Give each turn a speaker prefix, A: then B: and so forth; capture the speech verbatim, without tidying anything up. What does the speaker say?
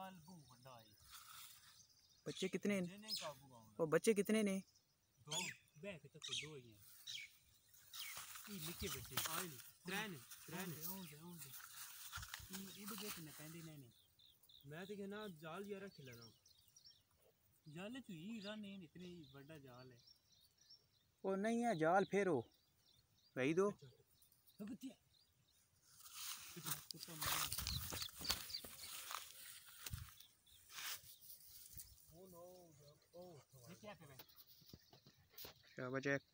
A: बच्चे कितने ने? और बच्चे कितने ने?
B: दो बैठ तक तो दो ही हैं। ये निके बच्चे आए त्रैन त्रैन ये बजे कितने पैंदे ने ने मैं तो कहना जाल यार खिला रहा हूं जाल तो ही राने इतनी बड़ा जाल है।
A: वो नहीं है जाल फेरो वही दो
B: तो बच्चे कुत्ता मार ओ नो ओ ये क्या कर रहा है?
A: शाबाश।